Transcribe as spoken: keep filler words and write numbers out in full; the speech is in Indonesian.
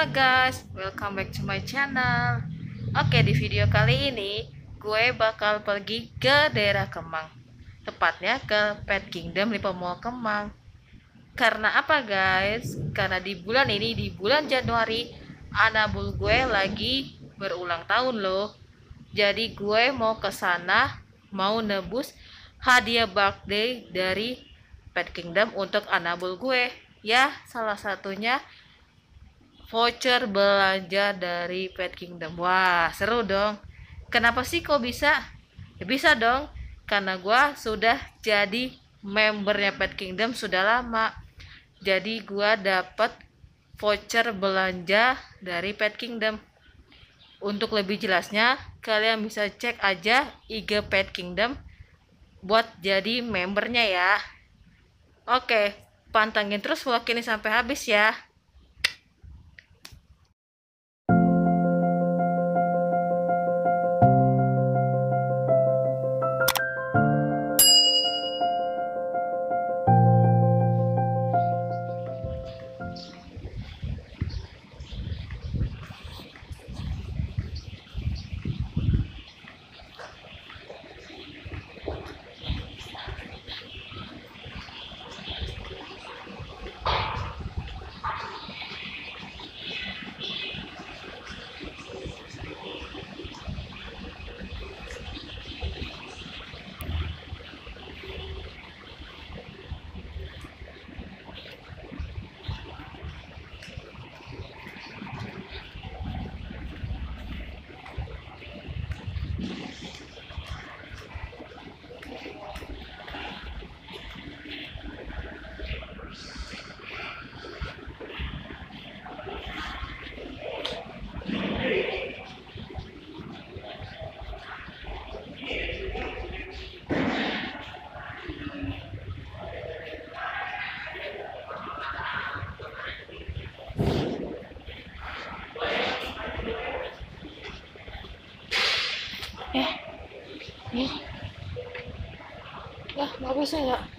Halo guys, welcome back to my channel. Oke, di video kali ini gue bakal pergi ke daerah Kemang, tepatnya ke Pet Kingdom Lipo Mall Kemang. Karena apa guys? Karena di bulan ini, di bulan Januari, anabul gue lagi berulang tahun loh. Jadi gue mau ke sana, mau nebus hadiah birthday dari Pet Kingdom untuk anabul gue. Ya, salah satunya voucher belanja dari Pet Kingdom. Wah, seru dong. Kenapa sih kok bisa? Ya bisa dong, karena gua sudah jadi membernya Pet Kingdom sudah lama. Jadi gua dapat voucher belanja dari Pet Kingdom. Untuk lebih jelasnya, kalian bisa cek aja I G Pet Kingdom buat jadi membernya ya. Oke, pantengin terus vlog ini sampai habis ya. Eh, ya, ya nggak bisa ya.